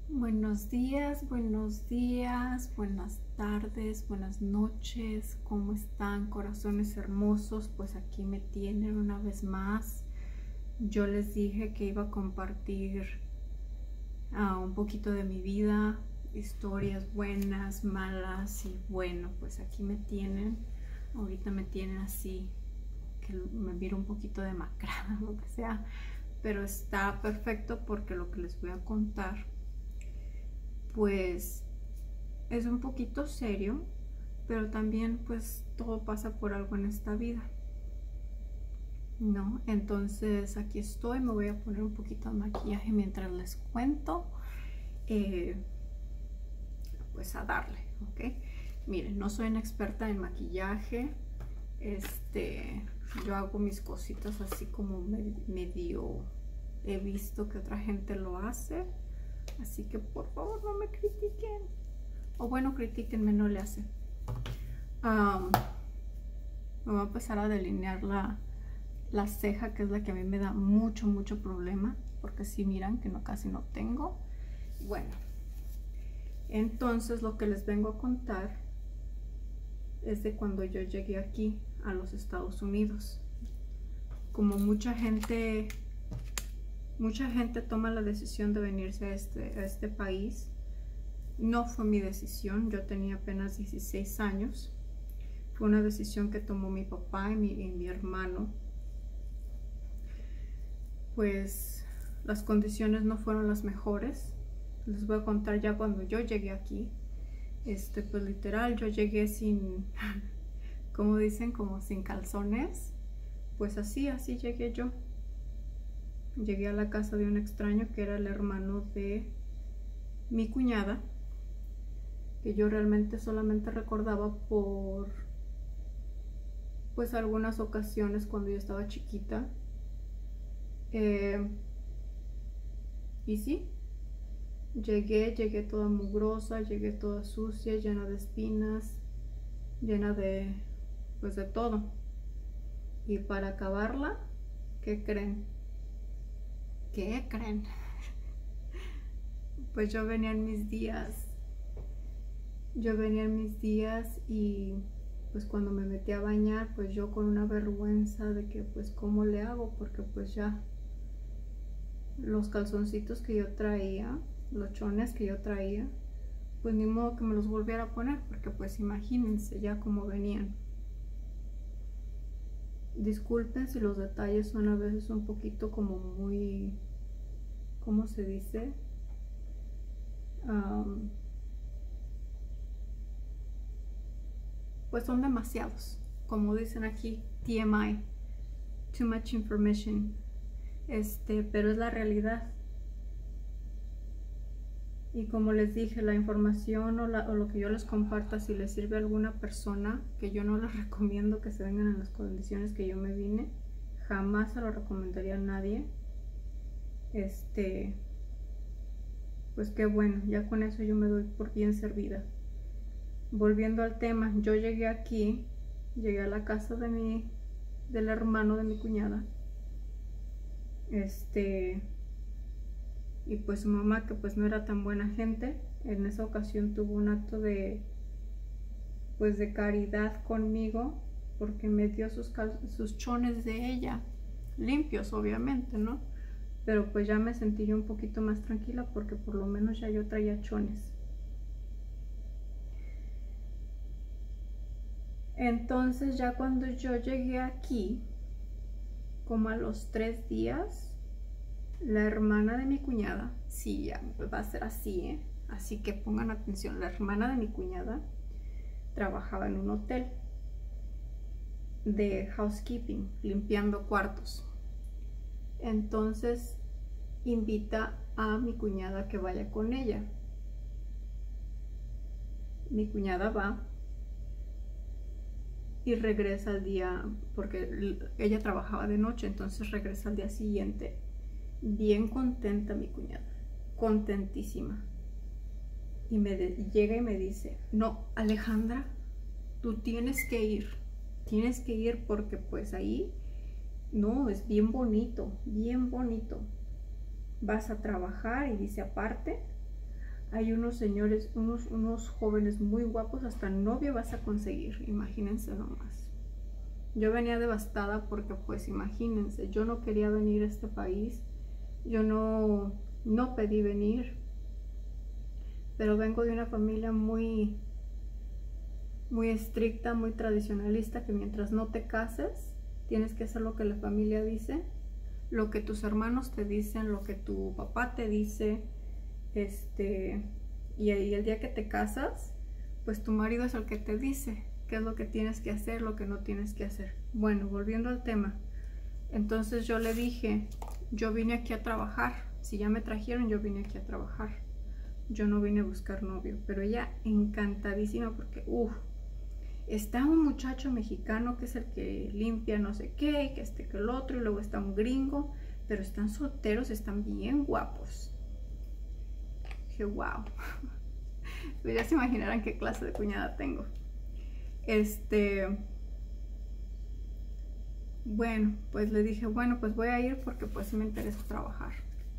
Buenos días, buenas tardes, buenas noches. ¿Cómo están, corazones hermosos? Pues aquí me tienen una vez más. Yo les dije que iba a compartir un poquito de mi vida, historias buenas, malas, y bueno, pues aquí me tienen. Ahorita me tienen así, que me miro un poquito demacrada, lo que sea, pero está perfecto porque lo que les voy a contar pues es un poquito serio, pero también pues todo pasa por algo en esta vida, ¿no? Entonces aquí estoy, me voy a poner un poquito de maquillaje mientras les cuento, pues a darle, ¿ok? Miren, no soy una experta en maquillaje, yo hago mis cositas así como medio he visto que otra gente lo hace. Así que por favor no me critiquen. O bueno, critíquenme, no le hacen. Me voy a empezar a delinear la ceja, que es la que a mí me da mucho problema. Porque si miran que no, casi no tengo. Bueno, entonces lo que les vengo a contar es de cuando yo llegué aquí a los Estados Unidos. Como mucha gente toma la decisión de venirse a este país. No fue mi decisión, yo tenía apenas 16 años. Fue una decisión que tomó mi papá y mi hermano. Pues las condiciones no fueron las mejores. Les voy a contar ya cuando yo llegué aquí. Pues literal, yo llegué sin, como dicen, como sin calzones. Pues así llegué yo. Llegué a la casa de un extraño que era el hermano de mi cuñada, que yo realmente solamente recordaba por pues algunas ocasiones cuando yo estaba chiquita. Y sí, llegué toda mugrosa, llegué toda sucia, llena de espinas, llena de pues de todo. Y para acabarla, ¿qué creen? ¿Qué creen? Pues yo venía en mis días. Y pues cuando me metí a bañar, pues yo con una vergüenza de que pues cómo le hago, porque pues ya los calzoncitos que yo traía, los chones que yo traía, pues ni modo que me los volviera a poner, porque pues imagínense ya cómo venían. Disculpen si los detalles son a veces un poquito como muy, ¿cómo se dice? Pues son demasiados, como dicen aquí, TMI, too much information, pero es la realidad. Y como les dije, la información o lo que yo les comparta, si les sirve a alguna persona, que yo no les recomiendo que se vengan en las condiciones que yo me vine, jamás se lo recomendaría a nadie. Pues qué bueno, ya con eso yo me doy por bien servida. Volviendo al tema, yo llegué aquí, llegué a la casa del hermano de mi cuñada. Y pues su mamá, que pues no era tan buena gente, en esa ocasión tuvo un acto de caridad conmigo, porque me dio sus chones de ella, limpios obviamente, ¿no? Pero pues ya me sentí yo un poquito más tranquila, porque por lo menos ya yo traía chones. Entonces ya cuando yo llegué aquí, como a los 3 días, la hermana de mi cuñada, sí, ya va a ser así, así que pongan atención, la hermana de mi cuñada trabajaba en un hotel de housekeeping, limpiando cuartos. Entonces invita a mi cuñada que vaya con ella. Mi cuñada va y regresa al día, porque ella trabajaba de noche, entonces regresa al día siguiente bien contenta mi cuñada, contentísima, y llega y me dice: no, Alejandra, tú tienes que ir porque pues ahí no, es bien bonito, vas a trabajar. Y dice, aparte hay unos señores, unos jóvenes muy guapos, hasta novio vas a conseguir, imagínense nomás. Yo venía devastada porque pues imagínense, yo no quería venir a este país, yo no pedí venir, pero vengo de una familia muy estricta, muy tradicionalista, que mientras no te cases, tienes que hacer lo que la familia dice, lo que tus hermanos te dicen, lo que tu papá te dice, y el día que te casas, pues tu marido es el que te dice qué es lo que tienes que hacer, lo que no tienes que hacer. Bueno, volviendo al tema, entonces yo le dije, yo vine aquí a trabajar, si ya me trajeron, yo vine aquí a trabajar, yo no vine a buscar novio. Pero ella encantadísima porque, está un muchacho mexicano que es el que limpia no sé qué, y que que el otro, y luego está un gringo, pero están solteros, están bien guapos. Dije, wow. Pues ya se imaginarán qué clase de cuñada tengo. Bueno, pues le dije, bueno, pues voy a ir porque pues sí me interesa trabajar.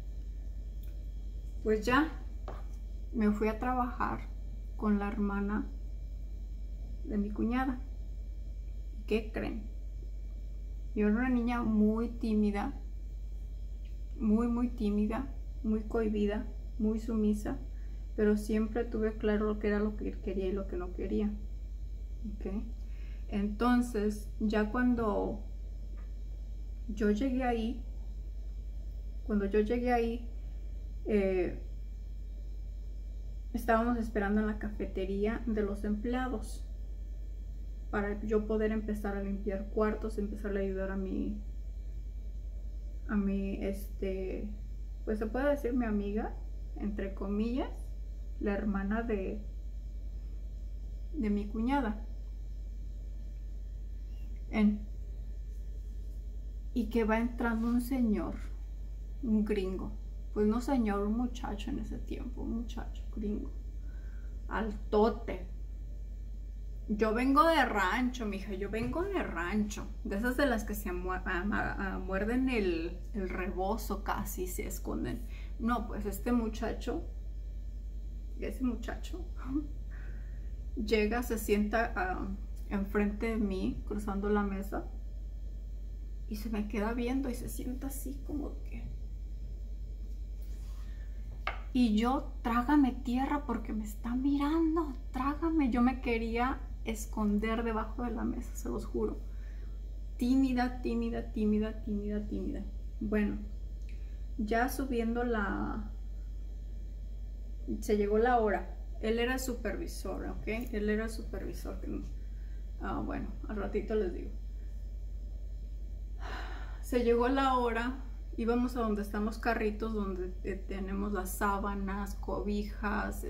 Pues ya me fui a trabajar con la hermana de mi cuñada. ¿Qué creen? Yo era una niña muy tímida, muy tímida, muy cohibida, muy sumisa, pero siempre tuve claro lo que era lo que quería y lo que no quería. ¿Okay? Entonces, ya cuando yo llegué ahí, estábamos esperando en la cafetería de los empleados para yo poder empezar a limpiar cuartos, empezar a ayudar a mi pues se puede decir mi amiga, entre comillas, la hermana de mi cuñada. Y que va entrando un señor, un gringo, pues no señor, un muchacho en ese tiempo, un muchacho gringo, altote. Yo vengo de rancho, mija, yo vengo de rancho, de esas de las que se muerden el rebozo casi, se esconden. No, pues ese muchacho llega, se sienta enfrente de mí, cruzando la mesa, y se me queda viendo y se sienta así como que... Y yo, trágame tierra porque me está mirando, trágame. Yo me quería esconder debajo de la mesa, se los juro. Tímida. Bueno, ya subiendo se llegó la hora. Él era el supervisor, ¿ok? Él era el supervisor. Bueno, al ratito les digo. Se llegó la hora, íbamos a donde están los carritos, donde tenemos las sábanas, cobijas,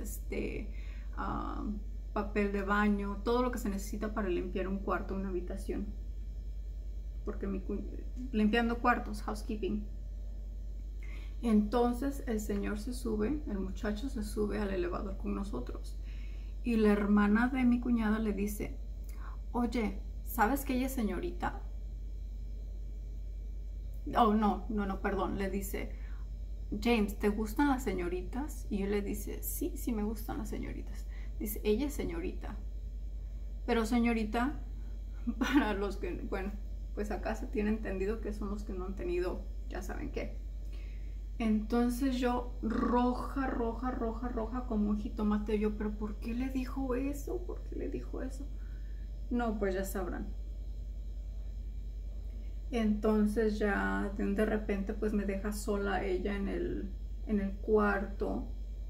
papel de baño, todo lo que se necesita para limpiar un cuarto, una habitación. Porque limpiando cuartos, housekeeping. Entonces el señor el muchacho se sube al elevador con nosotros. Y la hermana de mi cuñada le dice, oye, ¿sabes que ella es señorita? Oh, no, perdón, le dice, James, ¿te gustan las señoritas? Y él le dice, sí, me gustan las señoritas. Dice, ella es señorita. Pero señorita, para los que, bueno, pues acá se tiene entendido que son los que no han tenido, ya saben qué. Entonces yo, roja como un jitomate, yo, pero ¿por qué le dijo eso? ¿Por qué le dijo eso? No, pues ya sabrán. Entonces ya de repente pues me deja sola ella en el cuarto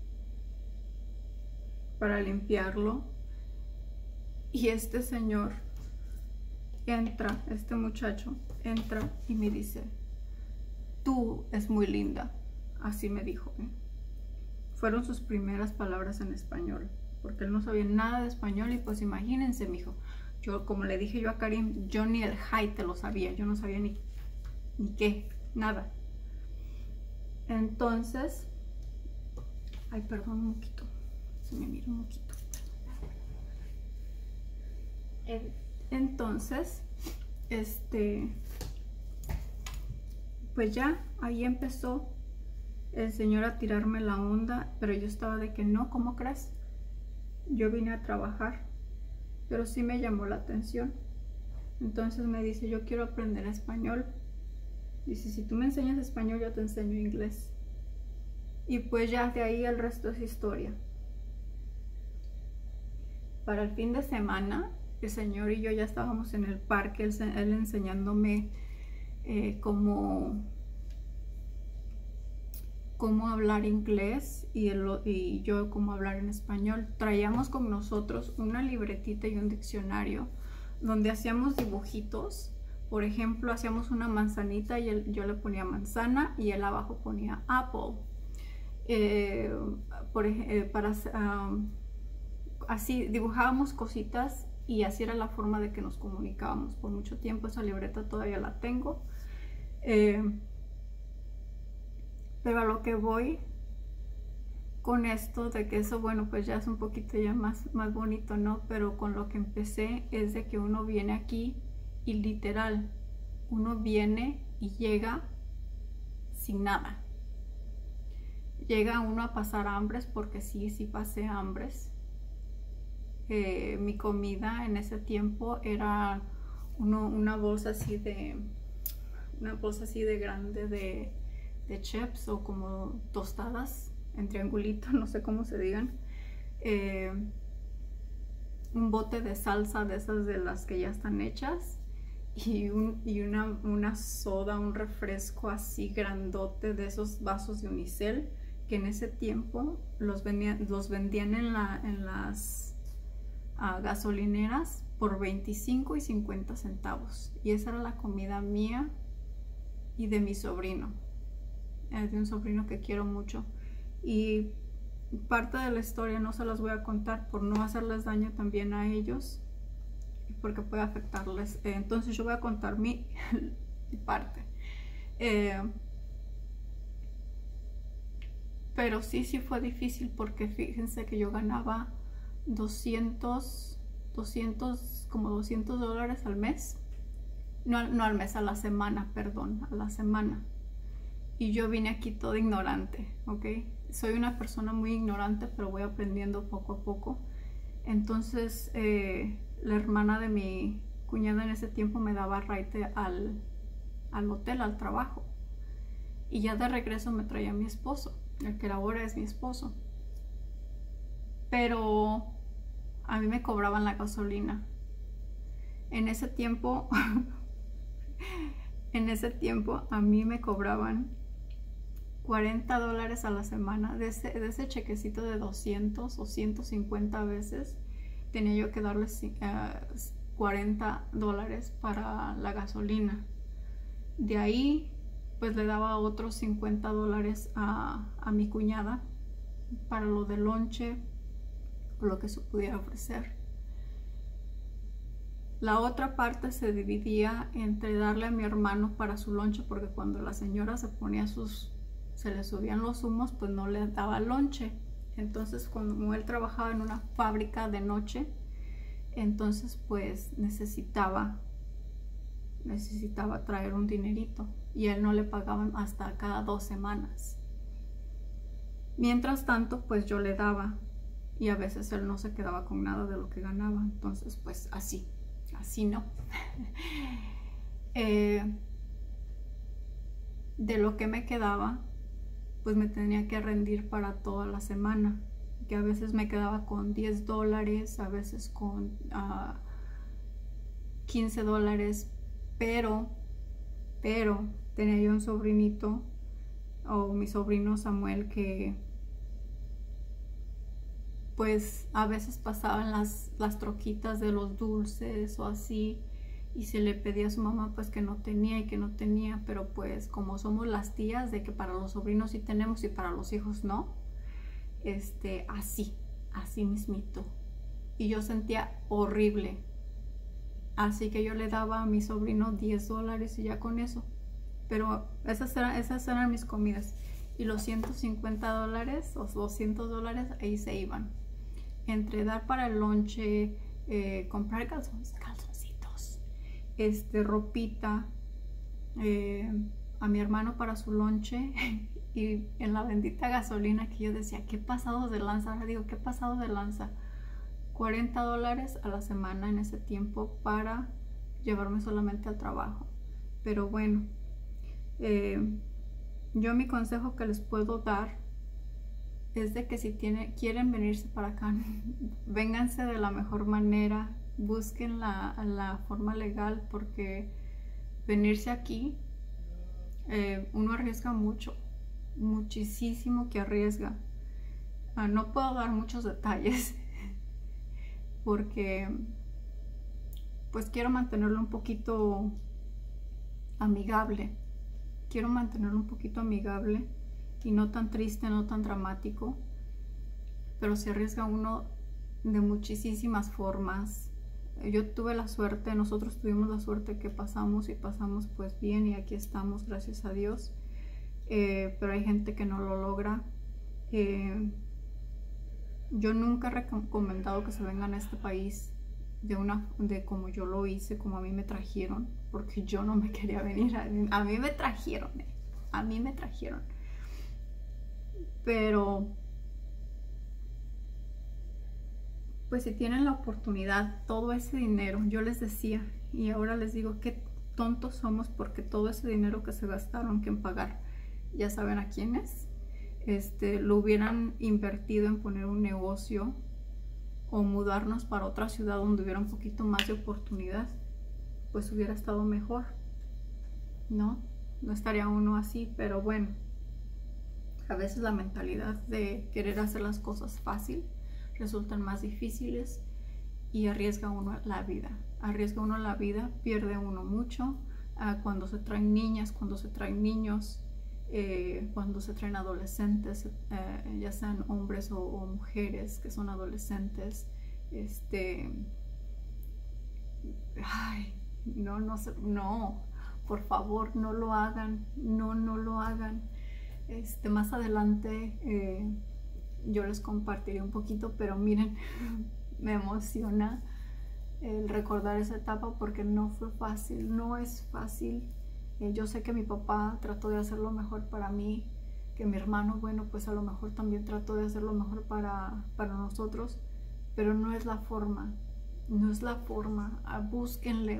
para limpiarlo. Y este señor entra, este muchacho entra y me dice, tú es muy linda. Así me dijo, ¿eh? Fueron sus primeras palabras en español, porque él no sabía nada de español. Y pues imagínense, mijo, yo, como le dije yo a Karim, yo ni el hi te lo sabía, yo no sabía ni qué, nada. Entonces, ay, perdón, un poquito, se me mira un poquito. Entonces, pues ya, ahí empezó el señor a tirarme la onda, pero yo estaba de que no, ¿cómo crees? Yo vine a trabajar, pero sí me llamó la atención. Entonces me dice, yo quiero aprender español. Dice, si tú me enseñas español, yo te enseño inglés. Y pues ya de ahí el resto es historia. Para el fin de semana, el señor y yo ya estábamos en el parque, él enseñándome cómo hablar inglés y yo cómo hablar en español. Traíamos con nosotros una libretita y un diccionario donde hacíamos dibujitos. Por ejemplo, hacíamos una manzanita y yo le ponía manzana y él abajo ponía apple. Así dibujábamos cositas y así era la forma de que nos comunicábamos por mucho tiempo. Esa libreta todavía la tengo. Pero a lo que voy con esto de que eso, bueno, pues ya es un poquito ya más bonito, ¿no? Pero con lo que empecé es de que uno viene aquí y literal, uno viene y llega sin nada. Llega uno a pasar hambres, porque sí pasé hambres. Mi comida en ese tiempo era una bolsa así de grande de chips o como tostadas en triangulito, no sé cómo se digan. Un bote de salsa de esas de las que ya están hechas y una soda, un refresco así grandote de esos vasos de unicel que en ese tiempo los vendían en las gasolineras por 25 y 50 centavos. Y esa era la comida mía y de mi sobrino, de un sobrino que quiero mucho. Y parte de la historia no se las voy a contar por no hacerles daño también a ellos, porque puede afectarles. Entonces yo voy a contar mi parte. Pero sí fue difícil, porque fíjense que yo ganaba como $200 al mes. No al mes, a la semana, perdón, a la semana. Y yo vine aquí toda ignorante, ¿ok? Soy una persona muy ignorante, pero voy aprendiendo poco a poco. Entonces, la hermana de mi cuñada en ese tiempo me daba raite al hotel, al trabajo. Y ya de regreso me traía a mi esposo, el que ahora es mi esposo. Pero a mí me cobraban la gasolina. En ese tiempo, a mí me cobraban $40 a la semana. De ese chequecito de 200 o 150 veces, tenía yo que darles $40 para la gasolina. De ahí pues le daba otros $50 a mi cuñada para lo de lonche o lo que se pudiera ofrecer. La otra parte se dividía entre darle a mi hermano para su lonche, porque cuando la señora se le subían los humos, pues no le daba lonche. Entonces, como él trabajaba en una fábrica de noche, entonces pues necesitaba traer un dinerito, y a él no le pagaban hasta cada 2 semanas. Mientras tanto, pues yo le daba, y a veces él no se quedaba con nada de lo que ganaba. Entonces pues así no. De lo que me quedaba, pues me tenía que rendir para toda la semana, que a veces me quedaba con $10, a veces con $15, pero tenía yo un sobrinito, o mi sobrino Samuel, que pues a veces pasaban las troquitas de los dulces o así, y se le pedía a su mamá pues que no tenía, pero pues como somos las tías de que para los sobrinos sí tenemos y para los hijos no, así mismito. Y yo sentía horrible, así que yo le daba a mi sobrino $10 y ya con eso. Pero esas eran mis comidas, y los $150 o $200 ahí se iban entre dar para el lonche, comprar calzoncitos, ropita, a mi hermano para su lonche y en la bendita gasolina que yo decía, qué pasado de lanza, ahora digo, qué pasado de lanza, $40 a la semana en ese tiempo para llevarme solamente al trabajo. Pero bueno, yo mi consejo que les puedo dar es de que si quieren venirse para acá, vénganse de la mejor manera, busquen la forma legal, porque venirse aquí, uno arriesga mucho, muchísimo que arriesga. No puedo dar muchos detalles porque pues quiero mantenerlo un poquito amigable. Quiero mantenerlo un poquito amigable y no tan triste, no tan dramático, pero se arriesga uno de muchísimas formas. Yo tuve la suerte, nosotros tuvimos la suerte que pasamos pues bien, y aquí estamos, gracias a Dios. Pero hay gente que no lo logra. Yo nunca he recomendado que se vengan a este país de como yo lo hice, como a mí me trajeron, porque yo no me quería venir. A mí me trajeron, a mí me trajeron. Pero pues si tienen la oportunidad, todo ese dinero, yo les decía y ahora les digo, qué tontos somos, porque todo ese dinero que se gastaron en pagar, ya saben a quiénes, lo hubieran invertido en poner un negocio o mudarnos para otra ciudad donde hubiera un poquito más de oportunidad, pues hubiera estado mejor, ¿no? No estaría uno así. Pero bueno, a veces la mentalidad de querer hacer las cosas fácil resultan más difíciles y arriesga uno la vida. Pierde uno mucho cuando se traen niñas, cuando se traen niños, cuando se traen adolescentes, ya sean hombres o mujeres que son adolescentes. Ay, no, por favor, no lo hagan, no lo hagan. Más adelante yo les compartiré un poquito, pero miren, me emociona el recordar esa etapa, porque no fue fácil, no es fácil. Yo sé que mi papá trató de hacer lo mejor para mí, que mi hermano, bueno, pues a lo mejor también trató de hacer lo mejor para nosotros, pero no es la forma, no es la forma. Búsquenle.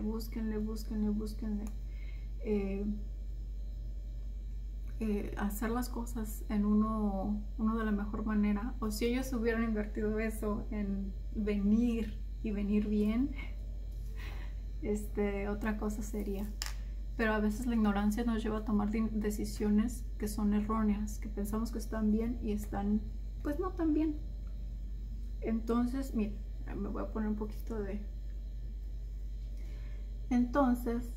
Hacer las cosas en uno de la mejor manera. O si ellos hubieran invertido eso en venir y venir bien, otra cosa sería. Pero a veces la ignorancia nos lleva a tomar decisiones que son erróneas, que pensamos que están bien y están pues no tan bien. Entonces, miren, me voy a poner un poquito de... Entonces,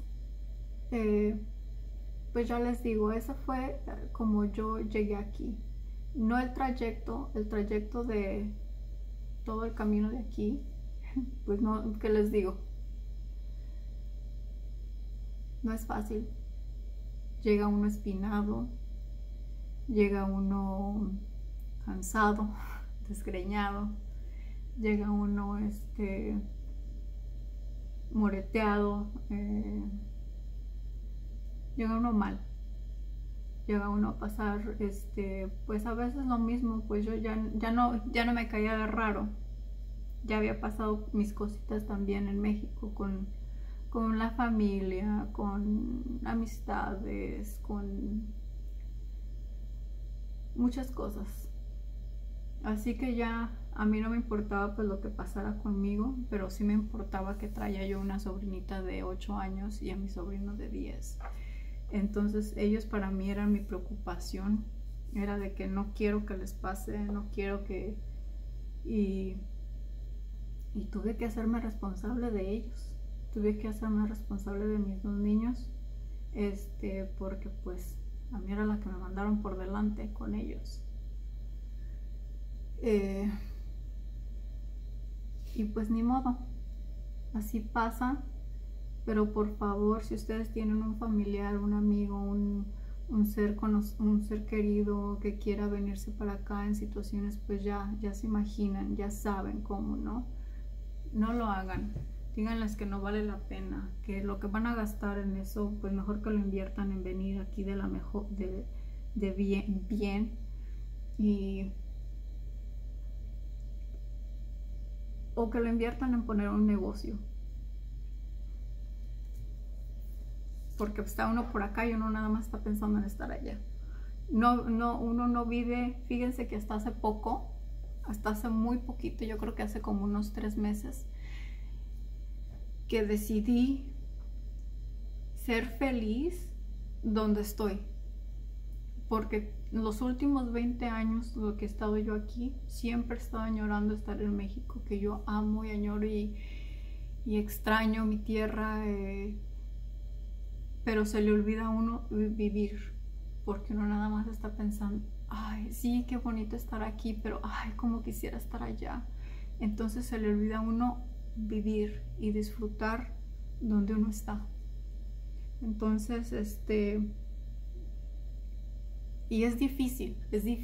pues ya les digo, esa fue como yo llegué aquí. No el trayecto de todo el camino de aquí, pues no, ¿qué les digo? No es fácil. Llega uno espinado, llega uno cansado, desgreñado, llega uno moreteado, llega uno mal, llega uno a pasar pues a veces lo mismo. Pues yo ya no me caía raro, ya había pasado mis cositas también en México con la familia, con amistades, con muchas cosas. Así que ya a mí no me importaba pues lo que pasara conmigo, pero sí me importaba que traía yo una sobrinita de 8 años y a mi sobrino de 10. Entonces ellos para mí eran mi preocupación, era de que no quiero que les pase, no quiero que... Y tuve que hacerme responsable de ellos, tuve que hacerme responsable de mis 2 niños, porque pues a mí era la que me mandaron por delante con ellos. Y pues ni modo, así pasa. Pero por favor, si ustedes tienen un familiar, un amigo, un ser querido que quiera venirse para acá en situaciones, pues ya se imaginan, ya saben cómo, ¿no? No lo hagan. Díganles que no vale la pena, que lo que van a gastar en eso, pues mejor que lo inviertan en venir aquí de de bien o que lo inviertan en poner un negocio, porque está uno por acá y uno nada más está pensando en estar allá. Uno no vive. Fíjense que hasta hace muy poquito, yo creo que hace como unos 3 meses, que decidí ser feliz donde estoy, porque los últimos 20 años, lo que he estado yo aquí, siempre he estado añorando estar en México, que yo amo y añoro y extraño mi tierra, pero se le olvida a uno vivir, porque uno nada más está pensando, ay, sí, qué bonito estar aquí, pero ay, como quisiera estar allá. Entonces se le olvida a uno vivir y disfrutar donde uno está. Entonces, y es difícil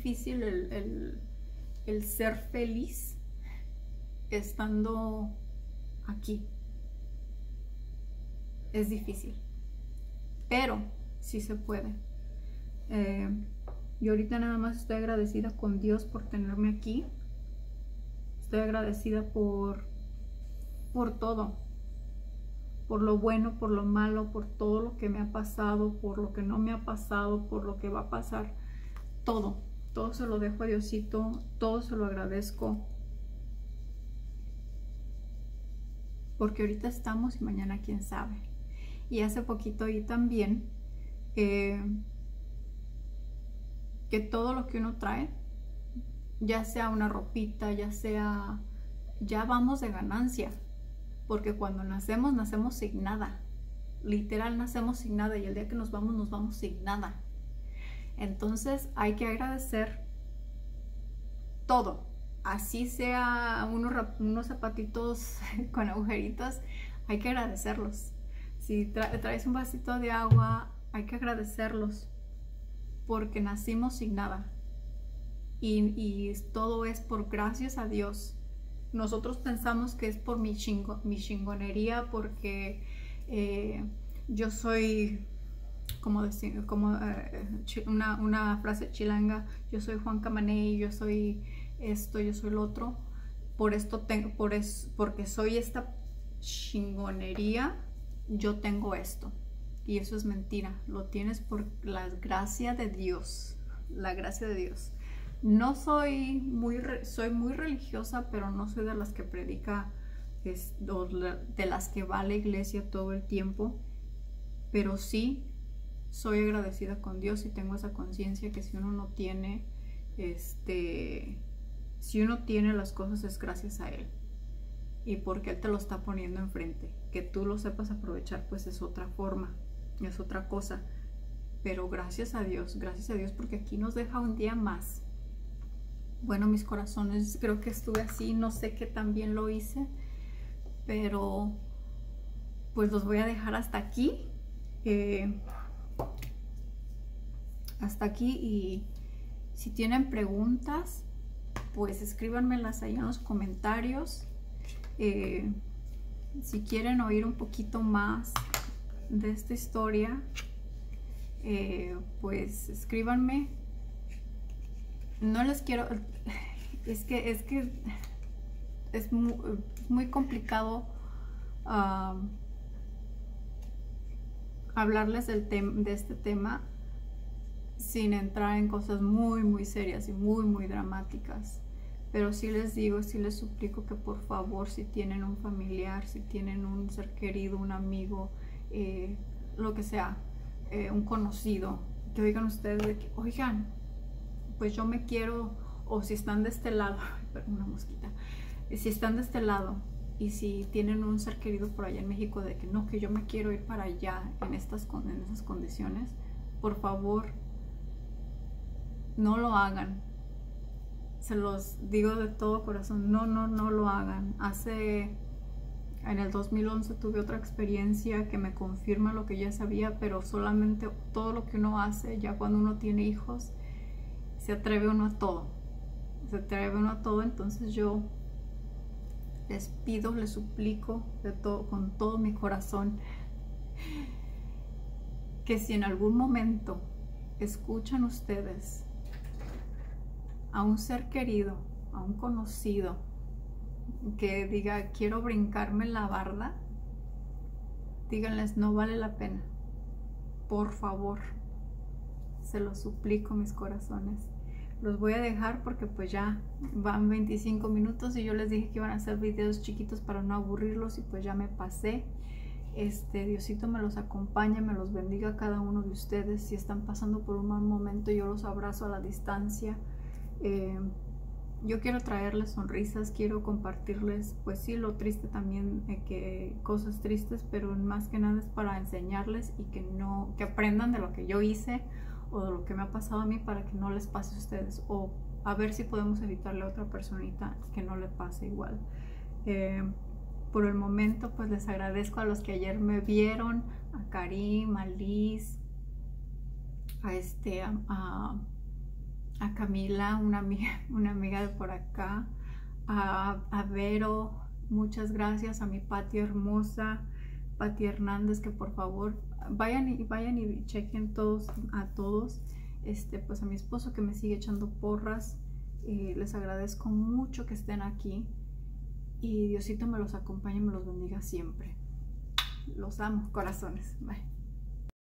el ser feliz estando aquí. Es difícil, pero sí se puede. Yo ahorita nada más estoy agradecida con Dios por tenerme aquí. Estoy agradecida por todo, por lo bueno, por lo malo, por todo lo que me ha pasado, por lo que no me ha pasado, por lo que va a pasar. Todo se lo dejo a Diosito, todo se lo agradezco, porque ahorita estamos y mañana quién sabe. Y hace poquito oí también que todo lo que uno trae, ya sea una ropita, ya vamos de ganancia, porque cuando nacemos sin nada, literal nacemos sin nada, y el día que nos vamos sin nada. Entonces hay que agradecer todo, así sea unos zapatitos con agujeritos, hay que agradecerlos. Si traes un vasito de agua, hay que agradecerlos, porque nacimos sin nada, y todo es por gracias a Dios. Nosotros pensamos que es por mi chingonería, porque yo soy, como decir, una frase chilanga, yo soy Juan Camaney, yo soy esto, yo soy lo otro, porque soy esta chingonería, yo tengo esto. Y eso es mentira, lo tienes por la gracia de Dios, la gracia de Dios. No soy soy muy religiosa, pero no soy de las que predica, de las que va a la iglesia todo el tiempo, pero sí soy agradecida con Dios y tengo esa conciencia que si uno no tiene, si uno tiene las cosas es gracias a Él, y porque Él te lo está poniendo enfrente. Que tú lo sepas aprovechar, pues es otra forma, es otra cosa, pero gracias a Dios, porque aquí nos deja un día más. Bueno, mis corazones, creo que estuve así, no sé qué tan bien lo hice, pero pues los voy a dejar hasta aquí. Y si tienen preguntas, pues escríbanmelas ahí en los comentarios. Si quieren oír un poquito más de esta historia, pues escríbanme. No les quiero, es que es muy complicado hablarles de este tema sin entrar en cosas muy serias y muy dramáticas. Pero sí les digo, sí les suplico que por favor, si tienen un familiar, si tienen un ser querido, un amigo, lo que sea, un conocido, que oigan ustedes de que, oigan, pues yo me quiero, o si están de este lado, perdón, una mosquita, si están de este lado y si tienen un ser querido por allá en México, de que no, que yo me quiero ir para allá en esas condiciones, por favor, no lo hagan. Se los digo de todo corazón, no lo hagan. En el 2011 tuve otra experiencia que me confirma lo que ya sabía, pero solamente todo lo que uno hace, ya cuando uno tiene hijos, se atreve uno a todo. Entonces yo les pido, les suplico con todo mi corazón, que si en algún momento escuchan ustedes a un ser querido, a un conocido, que diga quiero brincarme la barda, díganles no vale la pena, por favor, se los suplico, mis corazones. Los voy a dejar porque pues ya van 25 minutos y yo les dije que iban a hacer videos chiquitos para no aburrirlos y pues ya me pasé. Diosito me los acompañe, me los bendiga a cada uno de ustedes. Si están pasando por un mal momento, yo los abrazo a la distancia. Yo quiero traerles sonrisas, quiero compartirles, pues sí, lo triste también, que cosas tristes, pero más que nada es para enseñarles y que aprendan de lo que yo hice o de lo que me ha pasado a mí, para que no les pase a ustedes, o a ver si podemos evitarle a otra personita que no le pase igual. Por el momento pues les agradezco a los que ayer me vieron, a Karim, a Liz, a Camila, una amiga de por acá, a Vero, muchas gracias, a mi Pati hermosa, Pati Hernández, que por favor vayan y chequen a todos, pues a mi esposo que me sigue echando porras, les agradezco mucho que estén aquí y Diosito me los acompañe y me los bendiga siempre. Los amo, corazones. Bye.